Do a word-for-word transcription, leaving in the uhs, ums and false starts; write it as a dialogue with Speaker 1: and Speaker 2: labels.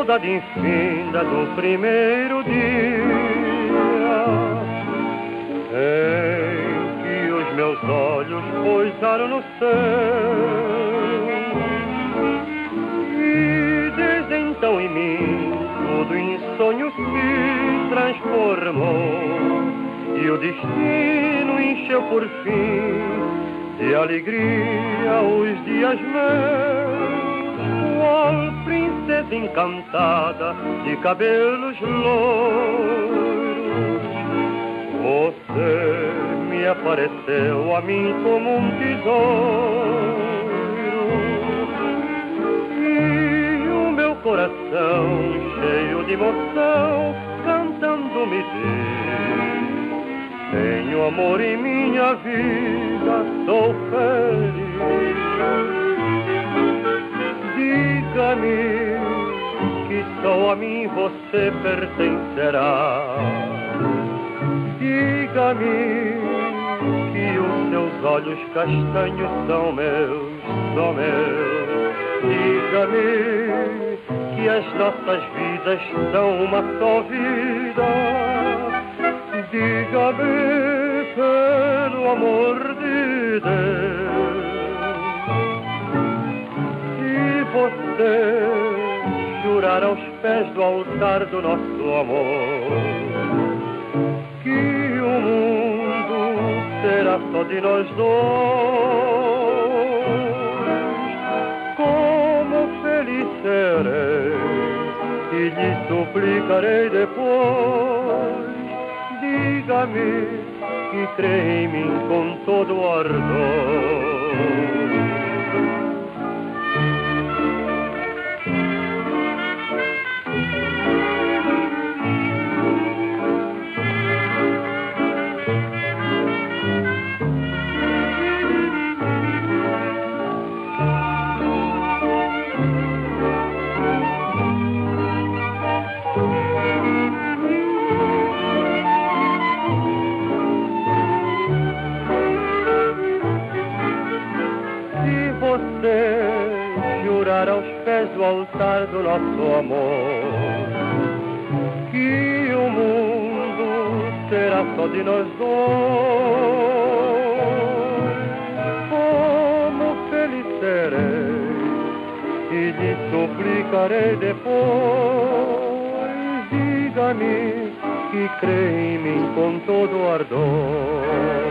Speaker 1: saudade infinda do primeiro dia em que os meus olhos pousaram no céu, e desde então em mim tudo em sonho se transformou, e o destino encheu por fim de alegria os dias meus, qual princesa encantada de cabelos louros. Você me apareceu a mim como um tesouro, e o meu coração cheio de emoção cantando me diz: tenho amor em minha vida, sou feliz. Diga-me que só a mim você pertencerá. Diga-me que os seus olhos castanhos são meus, são meus. Diga-me que as nossas vidas são uma só vida. Diga-me pelo amor de Deus. E você jurar aos pés do altar do nosso amor que o mundo será só de nós dois. Como feliz serei e lhe suplicarei depois. Diga-me que crê em mim com todo o ardor. Jurar aos pés do altar do nosso amor que o mundo será só de nós dois. Como feliz serei e lhe suplicarei depois. Diga-me que crê em mim com todo o ardor.